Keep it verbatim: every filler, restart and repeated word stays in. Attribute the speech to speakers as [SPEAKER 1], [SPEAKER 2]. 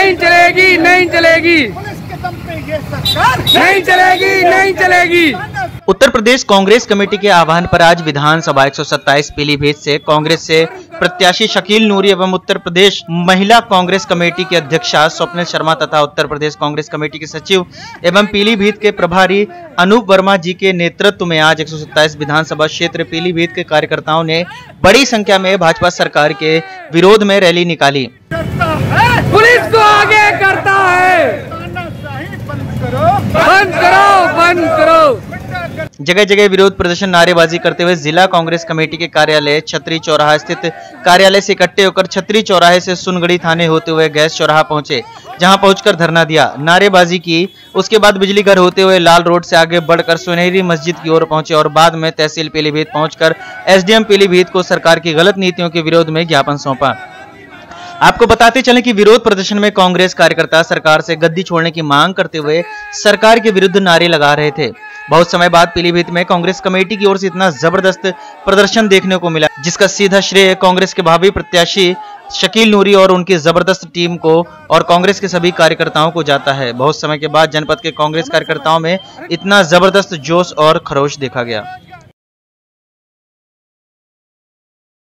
[SPEAKER 1] नहीं चलेगी, नहीं चलेगी, नहीं चलेगी, नहीं चलेगी।
[SPEAKER 2] उत्तर प्रदेश कांग्रेस कमेटी के आह्वान पर आज विधानसभा एक सौ सत्ताईस पीलीभीत से कांग्रेस से प्रत्याशी शकील नूरी एवं उत्तर प्रदेश महिला कांग्रेस कमेटी की अध्यक्षा स्वप्निल शर्मा तथा उत्तर प्रदेश कांग्रेस कमेटी के सचिव एवं पीलीभीत के प्रभारी अनूप वर्मा जी के नेतृत्व में आज एक सौ सत्ताईस विधानसभा क्षेत्र पीलीभीत के कार्यकर्ताओं ने बड़ी संख्या में भाजपा सरकार के विरोध में रैली निकाली।
[SPEAKER 1] पुलिस को आगे करता है, बंद करो, बंद करो।
[SPEAKER 2] जगह जगह विरोध प्रदर्शन नारेबाजी करते हुए जिला कांग्रेस कमेटी के कार्यालय छतरी चौराहा स्थित कार्यालय से इकट्ठे होकर छतरी चौराहे से सुनगढ़ी थाने होते हुए गैस चौराहा पहुंचे, जहां पहुंचकर धरना दिया, नारेबाजी की। उसके बाद बिजली घर होते हुए लाल रोड से आगे बढ़कर सुनहरी मस्जिद की ओर पहुंचे और बाद में तहसील पीलीभीत पहुंचकर एसडीएम पीलीभीत को सरकार की गलत नीतियों के विरोध में ज्ञापन सौंपा। आपको बताते चलें कि विरोध प्रदर्शन में कांग्रेस कार्यकर्ता सरकार से गद्दी छोड़ने की मांग करते हुए सरकार के विरुद्ध नारे लगा रहे थे। बहुत समय बाद पीलीभीत में कांग्रेस कमेटी की ओर से इतना जबरदस्त प्रदर्शन देखने को मिला, जिसका सीधा श्रेय कांग्रेस के भावी प्रत्याशी शकील नूरी और उनकी जबरदस्त टीम को और कांग्रेस के सभी कार्यकर्ताओं को जाता है। बहुत समय के बाद जनपद के कांग्रेस कार्यकर्ताओं में इतना जबरदस्त जोश और खरोश देखा गया।